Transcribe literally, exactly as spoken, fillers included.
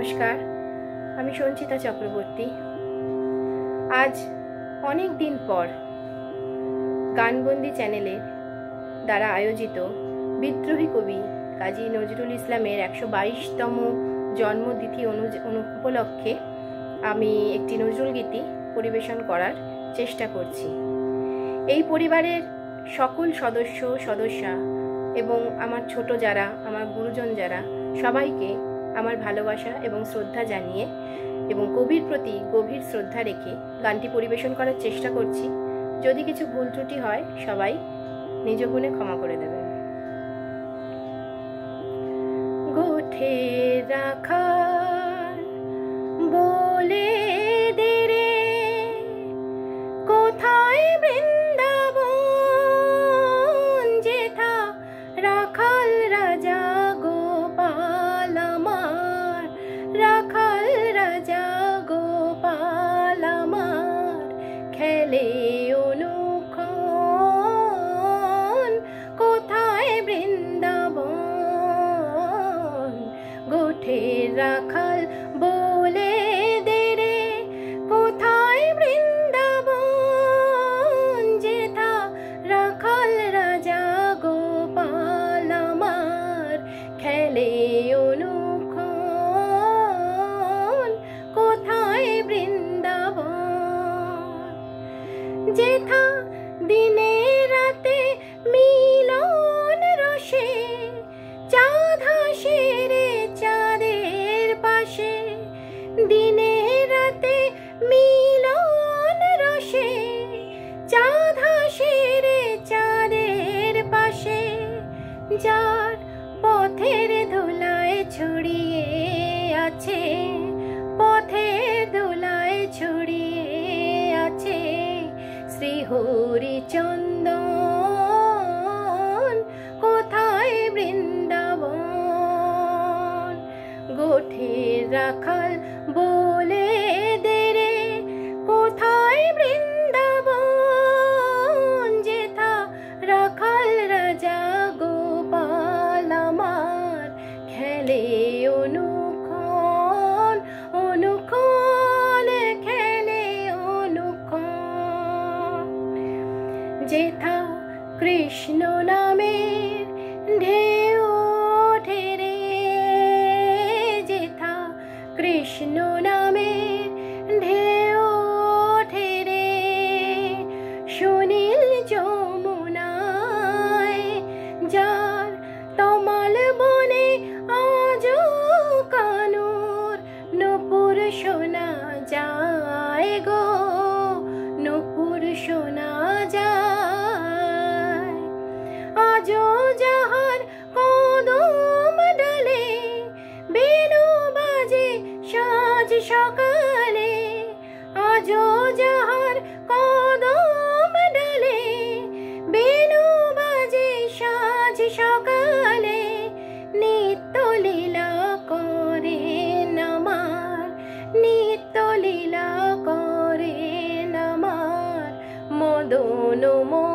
नमस्कार আমি সঞ্চিতা চক্রবর্তী। आज अनेक दिन पर गानबंदी चैनेले द्वारा आयोजित विद्रोही कवि काजी नजरुल इस्लामेर एकशो बाईशतम जन्मतिथि उपलक्षे आमी एकटी नजरुल गीति परिवेशन करार चेष्टा करछि। এই পরিবারের সকল সদস্য সদস্যা এবং আমার ছোট যারা আমার গুরুজন যারা সবাইকে আমার ভালোবাসা এবং শ্রদ্ধা জানিয়ে এবং কবির প্রতি গভীর শ্রদ্ধা রেখে গানটি পরিবেশন করার চেষ্টা করছি। যদি কিছু ভুল ত্রুটি হয় সবাই নিজ গুণে ক্ষমা করে দেবেন। গোঠে রাখা বলে দে রে কোথায় বৃন্দাবন যেথা রাখাল রাজা গোপাল আমার রাখাল রাজা গোপাল আমার খেলে অনুক্ষণ কোথায় বৃন্দাবন গোঠে রাখাল বলে দে রে কোথায় বৃন্দাবন যেথা রাখাল রাজা গোপাল আমার খেলে অনুক্ষণ কোথায় বৃন্দাবন যেথা দিনে রাতে মিলন রসে চাঁদ হাসে রে চাঁদের পাশে দিনে রাতে মিলন রসে চাঁদ হাসে রে চাঁদের পাশে যার পথের ধুলায় ছড়িয়ে আছে পথের ধুলায় ছড়িয়ে আছে শ্রী হরিচন্দন কোথায় বৃন্দাবন গোঠে রাখাল বলে দে রে কোথায় বৃন্দাবন যেথা রাখাল রাজা গোপাল আমার খেলে অনুক্ষণ অনুক্ষণ খেলে অনুক্ষণ যেথা কৃষ্ণ নামের ঢেউ ওঠে রে যেথা কৃষ্ণ নামের ঢেউ ওঠে রে সুনীল যমুনায় যার তমাল বনে আজ কানুর নূপুর শোনা যায় গো নূপুর শোনা যায় আজও যাহার কদম ডালে বেণু বাজে সাজ সকালে আজও যাহার কদম ডালে বেণু বাজে সাজ সকালে নিত্য লীলা করে নামার নিত্য লীলা করে নামার মদন